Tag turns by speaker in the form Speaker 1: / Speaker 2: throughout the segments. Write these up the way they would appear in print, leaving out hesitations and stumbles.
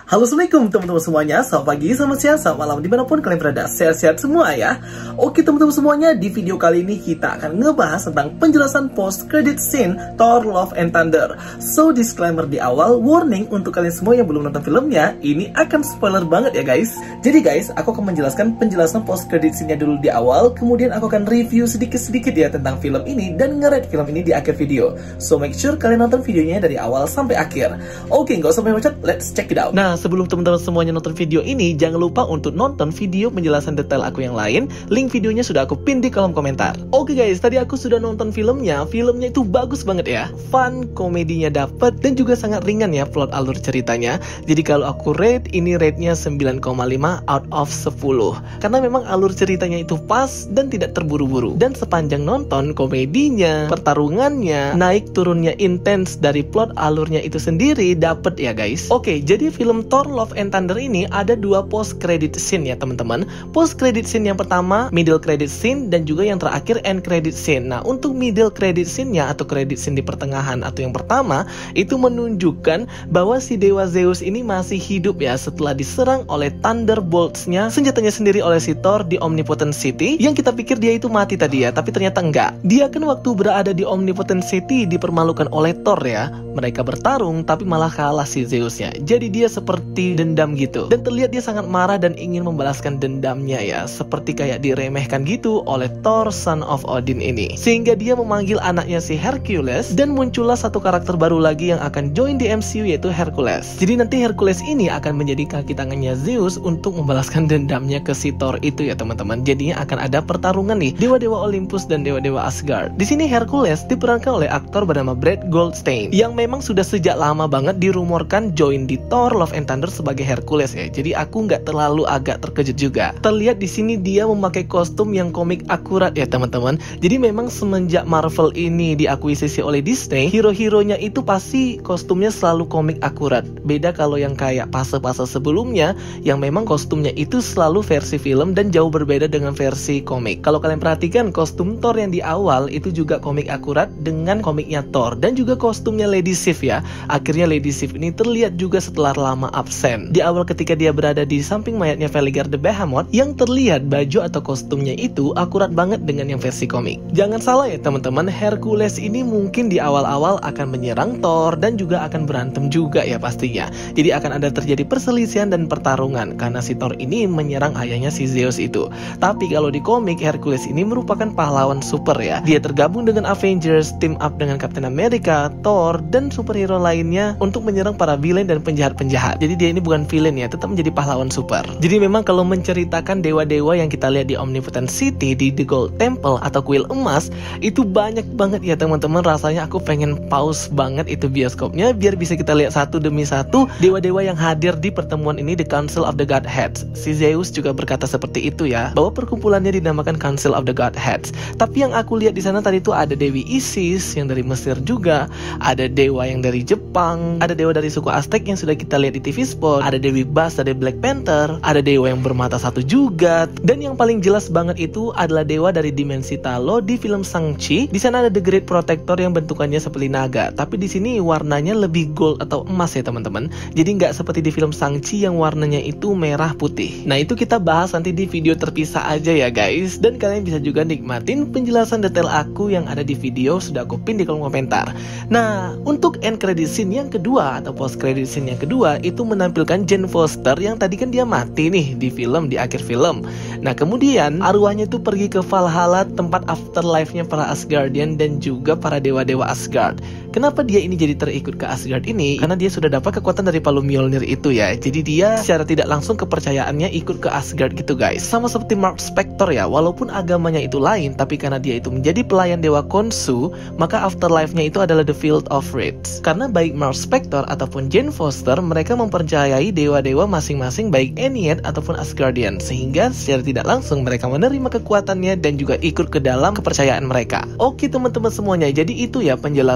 Speaker 1: Halo, assalamualaikum teman-teman semuanya. Selamat pagi, selamat siang, selamat malam dimanapun kalian berada. Sehat-sehat semua ya. Oke teman-teman semuanya, di video kali ini kita akan ngebahas tentang penjelasan post credit scene Thor Love and Thunder. So disclaimer di awal, warning untuk kalian semua yang belum nonton filmnya, ini akan spoiler banget ya guys. Jadi guys, aku akan menjelaskan penjelasan post credit scene-nya dulu di awal, kemudian aku akan review sedikit-sedikit ya tentang film ini dan nge-rate film ini di akhir video. So make sure kalian nonton videonya dari awal sampai akhir. Oke, nggak usah banyak-banyak, let's check it out. Nah, sebelum teman-teman semuanya nonton video ini, jangan lupa untuk nonton video penjelasan detail aku yang lain. Link videonya sudah aku pin di kolom komentar. Oke guys, tadi aku sudah nonton filmnya. Filmnya itu bagus banget ya. Fun, komedinya dapet, dan juga sangat ringan ya plot alur ceritanya. Jadi kalau aku rate, ini rate-nya 9,5 out of 10. Karena memang alur ceritanya itu pas dan tidak terburu-buru. Dan sepanjang nonton, komedinya, pertarungannya, naik turunnya intens dari plot alurnya itu sendiri dapet ya guys. Oke, jadi film Thor Love and Thunder ini ada dua post credit scene ya teman-teman. Post credit scene yang pertama, middle credit scene, dan juga yang terakhir end credit scene. Nah, untuk middle credit scene-nya atau credit scene di pertengahan atau yang pertama, itu menunjukkan bahwa si Dewa Zeus ini masih hidup ya setelah diserang oleh Thunderbolts-nya, senjatanya sendiri oleh si Thor di Omnipotent City. Yang kita pikir dia itu mati tadi ya, tapi ternyata enggak. Dia kan waktu berada di Omnipotent City dipermalukan oleh Thor ya. Mereka bertarung tapi malah kalah si Zeus-nya. Jadi dia seperti dendam gitu. Dan terlihat dia sangat marah dan ingin membalaskan dendamnya ya. Seperti kayak diremehkan gitu oleh Thor Son of Odin ini. Sehingga dia memanggil anaknya si Hercules. Dan muncullah satu karakter baru lagi yang akan join di MCU, yaitu Hercules. Jadi nanti Hercules ini akan menjadi kaki tangannya Zeus untuk membalaskan dendamnya ke si Thor itu ya teman-teman. Jadinya akan ada pertarungan nih, dewa-dewa Olympus dan dewa-dewa Asgard. Di sini Hercules diperankan oleh aktor bernama Brad Goldstein, yang memang sudah sejak lama banget dirumorkan join di Thor Love and Thunder sebagai Hercules ya. Jadi aku nggak terlalu agak terkejut juga. Terlihat di sini dia memakai kostum yang komik akurat ya teman-teman. Jadi memang semenjak Marvel ini diakuisisi oleh Disney, hero-heronya itu pasti kostumnya selalu komik akurat. Beda kalau yang kayak fase-fase sebelumnya yang memang kostumnya itu selalu versi film dan jauh berbeda dengan versi komik. Kalau kalian perhatikan, kostum Thor yang di awal itu juga komik akurat dengan komiknya Thor, dan juga kostumnya Lady Sif ya. Akhirnya Lady Sif ini terlihat juga setelah lama absen. Di awal ketika dia berada di samping mayatnya Veligar the Behemoth, yang terlihat baju atau kostumnya itu akurat banget dengan yang versi komik. Jangan salah ya teman-teman, Hercules ini mungkin di awal-awal akan menyerang Thor dan juga akan berantem juga ya pastinya. Jadi akan ada terjadi perselisihan dan pertarungan karena si Thor ini menyerang ayahnya si Zeus itu. Tapi kalau di komik, Hercules ini merupakan pahlawan super ya. Dia tergabung dengan Avengers, team up dengan Captain America, Thor, dan superhero lainnya untuk menyerang para villain dan penjahat-penjahat. Jadi dia ini bukan villain ya, tetap menjadi pahlawan super. Jadi memang kalau menceritakan dewa-dewa yang kita lihat di Omnipotent City, di The Gold Temple atau kuil emas, itu banyak banget ya teman-teman. Rasanya aku pengen pause banget itu bioskopnya biar bisa kita lihat satu demi satu dewa-dewa yang hadir di pertemuan ini, The Council of the Godheads. Si Zeus juga berkata seperti itu ya, bahwa perkumpulannya dinamakan Council of the Godheads. Tapi yang aku lihat di sana tadi itu ada Dewi Isis yang dari Mesir juga, ada dewa yang dari Jepang, ada dewa dari suku Aztec yang sudah kita lihat di TV Spot, ada Dewi Bas dari Black Panther, ada dewa yang bermata satu juga, dan yang paling jelas banget itu adalah dewa dari dimensi Talo di film Shang-Chi. Di sana ada The Great Protector yang bentukannya seperti naga, tapi di sini warnanya lebih gold atau emas ya teman-teman. Jadi nggak seperti di film Shang-Chi yang warnanya itu merah putih. Nah itu kita bahas nanti di video terpisah aja ya guys, dan kalian bisa juga nikmatin penjelasan detail aku yang ada di video sudah aku pin di kolom komentar. Nah untuk end credit scene yang kedua atau post credit scene yang kedua itu menampilkan Jane Foster yang tadi kan dia mati nih di film, di akhir film. Nah kemudian arwahnya itu pergi ke Valhalla, tempat afterlife-nya para Asgardian dan juga para dewa-dewa Asgard. Kenapa dia ini jadi terikut ke Asgard ini? Karena dia sudah dapat kekuatan dari palu Mjolnir itu ya. Jadi dia secara tidak langsung kepercayaannya ikut ke Asgard gitu guys. Sama seperti Mark Spector ya, walaupun agamanya itu lain, tapi karena dia itu menjadi pelayan dewa Khonshu, maka afterlife-nya itu adalah the Field of Reeds. Karena baik Mark Spector ataupun Jane Foster, mereka mempercayai dewa-dewa masing-masing, baik Ennead ataupun Asgardian, sehingga secara tidak langsung mereka menerima kekuatannya dan juga ikut ke dalam kepercayaan mereka. Oke teman-teman semuanya, jadi itu ya penjelasan dua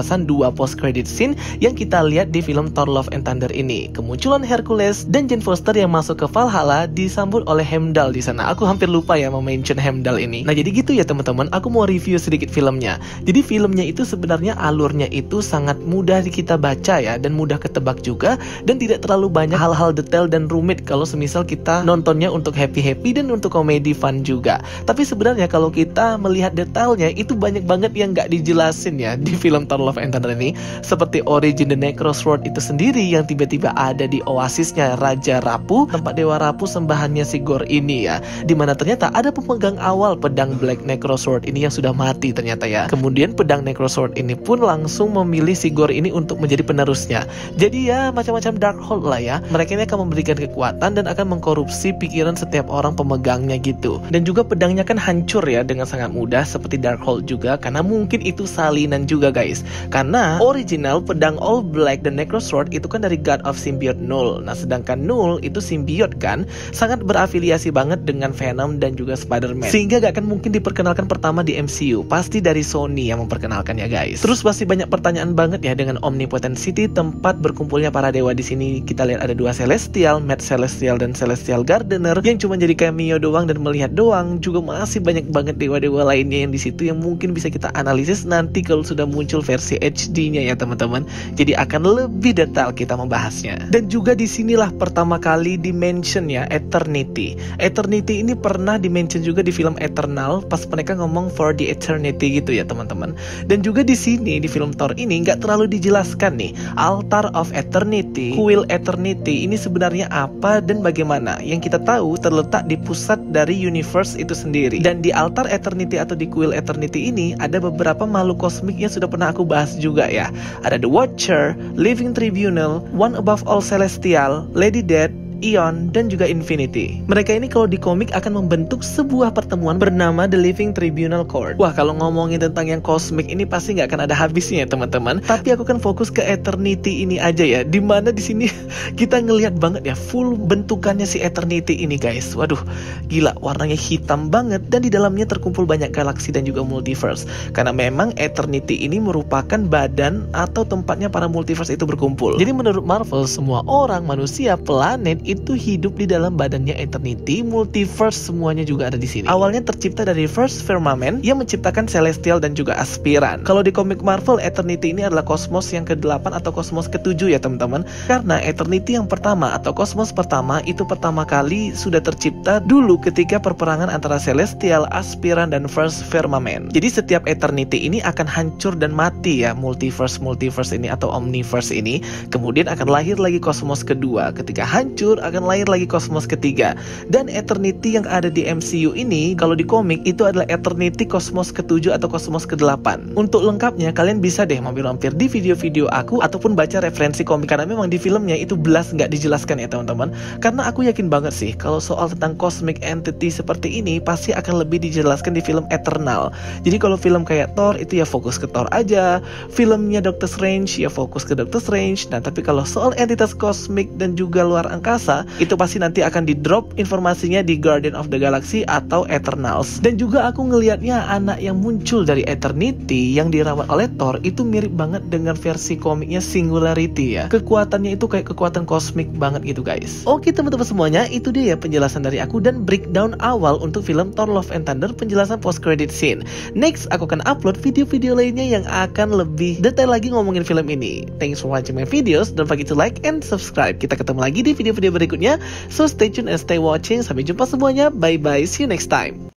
Speaker 1: beberapa post credit scene yang kita lihat di film Thor Love and Thunder ini. Kemunculan Hercules dan Jane Foster yang masuk ke Valhalla disambut oleh Heimdall di sana. Aku hampir lupa ya mention Heimdall ini. Nah, jadi gitu ya teman-teman, aku mau review sedikit filmnya. Jadi filmnya itu sebenarnya alurnya itu sangat mudah kita baca ya, dan mudah ketebak juga, dan tidak terlalu banyak hal-hal detail dan rumit kalau semisal kita nontonnya untuk happy-happy dan untuk komedi fun juga. Tapi sebenarnya kalau kita melihat detailnya itu banyak banget yang nggak dijelasin ya di film Thor Love and Thunder ini. Seperti origin the Necrosword itu sendiri yang tiba-tiba ada di oasisnya Raja Rapu, tempat Dewa Rapu sembahannya si Gorr ini ya, dimana ternyata ada pemegang awal pedang Black Necrosword ini yang sudah mati ternyata ya. Kemudian pedang Necrosword ini pun langsung memilih si Gorr ini untuk menjadi penerusnya. Jadi ya macam-macam Darkhold lah ya. Mereka ini akan memberikan kekuatan dan akan mengkorupsi pikiran setiap orang pemegangnya gitu. Dan juga pedangnya kan hancur ya dengan sangat mudah seperti Darkhold juga, karena mungkin itu salinan juga guys. Karena original pedang All Black dan Necrosword itu kan dari God of Symbiote Null. Nah, sedangkan Null itu symbiote kan, sangat berafiliasi banget dengan Venom dan juga Spider-Man. Sehingga gak akan mungkin diperkenalkan pertama di MCU. Pasti dari Sony yang memperkenalkan ya guys. Terus masih banyak pertanyaan banget ya dengan Omnipotent City, tempat berkumpulnya para dewa di sini. Kita lihat ada dua Celestial, Matt Celestial dan Celestial Gardener yang cuma jadi cameo doang dan melihat doang. Juga masih banyak banget dewa-dewa lainnya yang di situ yang mungkin bisa kita analisis nanti kalau sudah muncul versi HD-nya ya teman-teman. Jadi akan lebih detail kita membahasnya. Dan juga disinilah pertama kali di-mention ya Eternity. Eternity ini pernah di-mention juga di film Eternal pas mereka ngomong for the eternity gitu ya teman-teman. Dan juga di sini di film Thor ini nggak terlalu dijelaskan nih Altar of Eternity, Kuil Eternity ini sebenarnya apa dan bagaimana. Yang kita tahu terletak di pusat dari universe itu sendiri. Dan di Altar Eternity atau di Kuil Eternity ini ada beberapa makhluk kosmik yang sudah pernah aku bahas juga ya. Ada The Watcher, Living Tribunal, One Above All Celestial, Lady Death, Eon, dan juga Infinity. Mereka ini kalau di komik akan membentuk sebuah pertemuan bernama The Living Tribunal Court. Wah, kalau ngomongin tentang yang kosmik ini pasti nggak akan ada habisnya ya teman-teman. Tapi aku kan fokus ke Eternity ini aja ya, dimana di sini kita ngelihat banget ya full bentukannya si Eternity ini guys. Waduh, gila, warnanya hitam banget dan di dalamnya terkumpul banyak galaksi dan juga multiverse. Karena memang Eternity ini merupakan badan atau tempatnya para multiverse itu berkumpul. Jadi menurut Marvel, semua orang, manusia, planet itu hidup di dalam badannya Eternity, multiverse semuanya juga ada di sini. Awalnya tercipta dari First Firmament yang menciptakan Celestial dan juga Aspiran. Kalau di komik Marvel, Eternity ini adalah kosmos yang ke-8 atau kosmos ke-7 ya teman-teman. Karena Eternity yang pertama atau kosmos pertama itu pertama kali sudah tercipta dulu ketika perperangan antara Celestial, Aspiran, dan First Firmament. Jadi setiap Eternity ini akan hancur dan mati ya, multiverse ini atau omniverse ini. Kemudian akan lahir lagi kosmos kedua. Ketika hancur akan lahir lagi kosmos ketiga. Dan Eternity yang ada di MCU ini kalau di komik itu adalah Eternity kosmos ke-7 atau kosmos ke-8. Untuk lengkapnya kalian bisa deh mampir-mampir di video-video aku ataupun baca referensi komik, karena memang di filmnya itu belas nggak dijelaskan ya teman-teman. Karena aku yakin banget sih kalau soal tentang cosmic entity seperti ini pasti akan lebih dijelaskan di film Eternal. Jadi kalau film kayak Thor itu ya fokus ke Thor aja, filmnya Doctor Strange ya fokus ke Doctor Strange. Nah tapi kalau soal entitas kosmik dan juga luar angkasa itu pasti nanti akan di drop informasinya di Guardian of the Galaxy atau Eternals. Dan juga aku ngelihatnya anak yang muncul dari Eternity yang dirawat oleh Thor itu mirip banget dengan versi komiknya Singularity ya. Kekuatannya itu kayak kekuatan kosmik banget gitu guys. Oke teman-teman semuanya, itu dia ya penjelasan dari aku dan breakdown awal untuk film Thor Love and Thunder, penjelasan post credit scene. Next aku akan upload video-video lainnya yang akan lebih detail lagi ngomongin film ini. Thanks for watching my videos. Don't forget to like and subscribe. Kita ketemu lagi di video-video berikutnya. So stay tuned and stay watching. Sampai jumpa semuanya. Bye bye. See you next time.